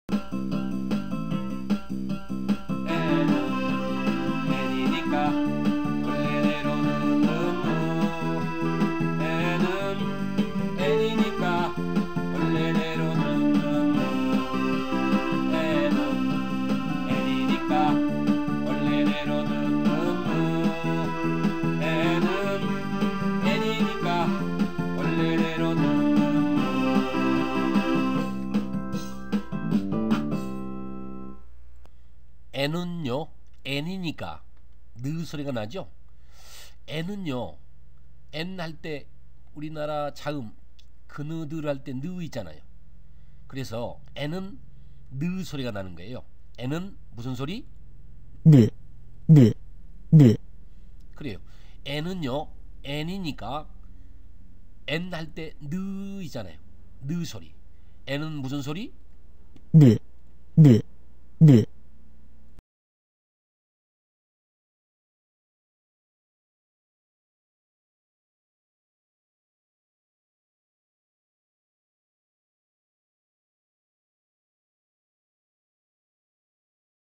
N이니까 원래대로는 N이니까 원래대로는 N이니까 원래대로는 N이니까 원래대로는 N은요, N이니까 느 소리가 나죠. N은요, N 할 때 우리나라 자음 그느들 할 때 느 있잖아요. 그래서 N은 느 소리가 나는 거예요. N은 무슨 소리? 네, 네, 네. 그래요. N은요, N이니까 N 할 때 느 있잖아요. 느 소리. N은 무슨 소리? 네, 네, 네.